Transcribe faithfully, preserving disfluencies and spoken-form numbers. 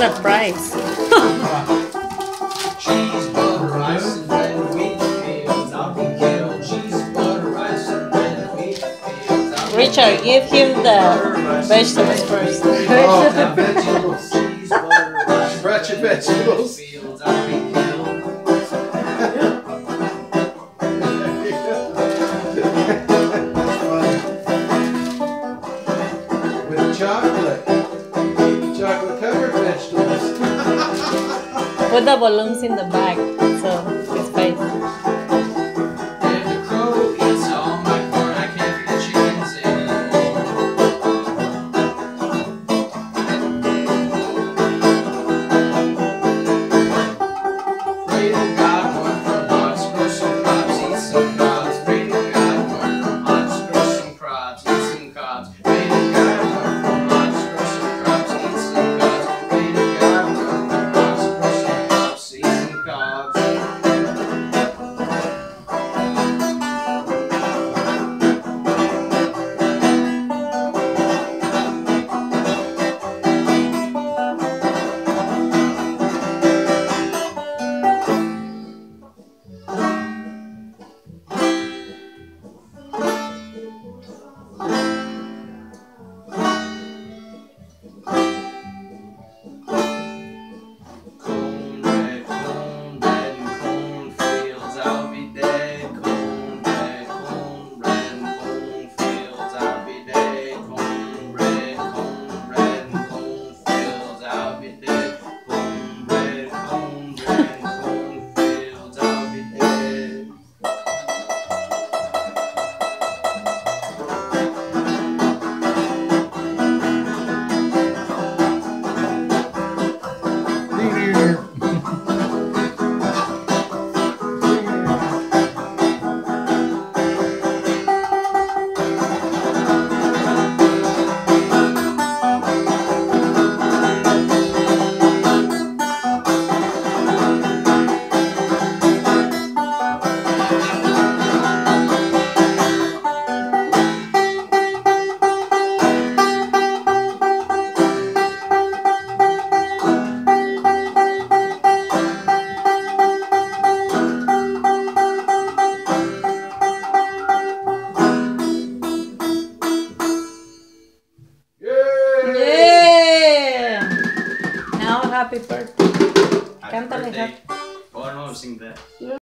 surprise. Cheese, butter, rice, and red wheat fields. I'll be killed. Cheese, butter, rice, and red wheat fields. I'll be Richard, give him the vegetables first. Oh, the vegetables. Cheese, butter, rice, Brought your vegetables. fields. I'll be killed. With chocolate. Chocolate covered vegetables. Put the balloons in the bag, so his face. If the crow eats all my corn, I can't feed the chickens anymore. Pray to God, one from hogs, grow some crops, eat some cobs. Pray to God, one from hogs, grow some crops, eat some cobs. Pray to God, one from hogs, grow some crops, eat some cobs. Pray to God, one from hogs, grow some crops, eat some cobs. Cornbread, cornbread, and cornfields, I'll be dead. Cornbread, cornbread, and cornfields, I'll be dead. Cornbread, cornbread, and cornfields, I'll be dead. Cornbread, cornbread, and cornfields, I'll be dead. Yeah! Now happy birthday. Happy Cántale, birthday. happy. Oh, no, sing that.